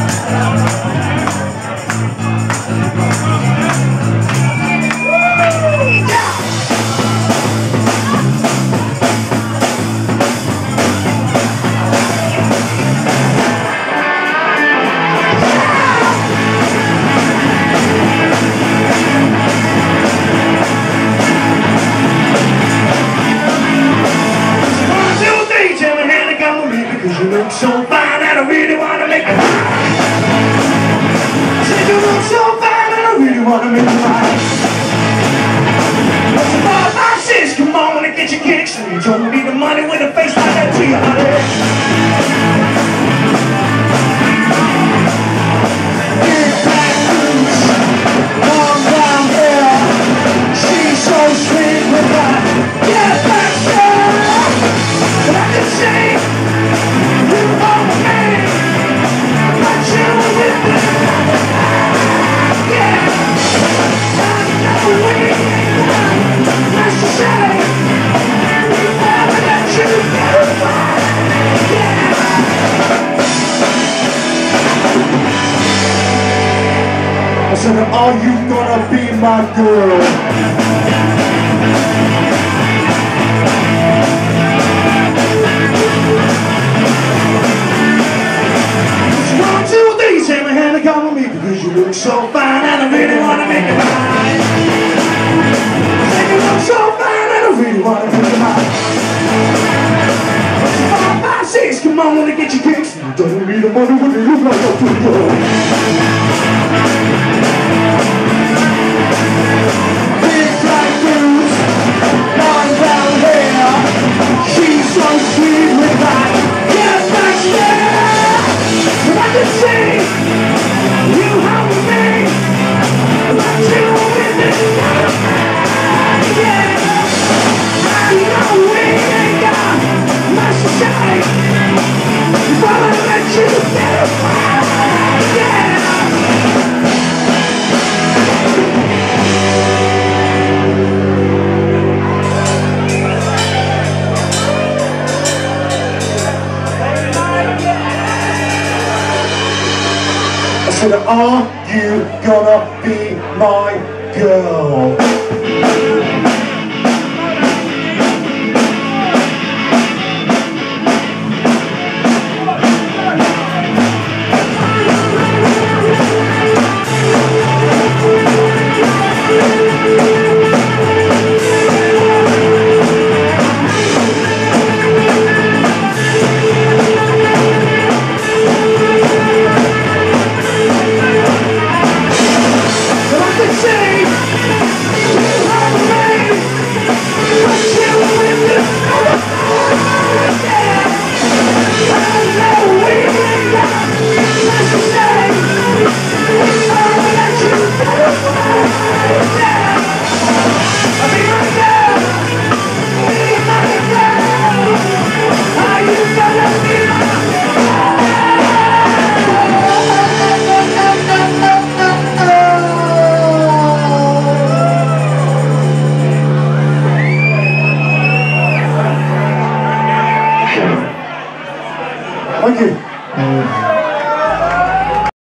So fine and I really wanna make it right. I said you look so fine and I really wanna make it right. What's the 4, 5, 6? Come on, wanna get your kicks. And you don't need the money with a face like that to you, honey. Big black boots, long brown hair. She's so sweet with that. Yeah, back there. But I can say I said, are you gonna be my girl? 1, 2, 3, take my hand and come with me because you look so fine and I really wanna make it right. Say you look so fine and I really wanna make it right. 4, 5, 6, come on, wanna get your kicks. You don't need the money when you look like a pretty girl. Big black boots, long brown hair. She's so sweet with that. Yes, that's there. But I can see you have with me. But you with me. Yeah. I know we ain't got much to say, but I'll let you get it right. Yeah. I said, are you gonna be my girl?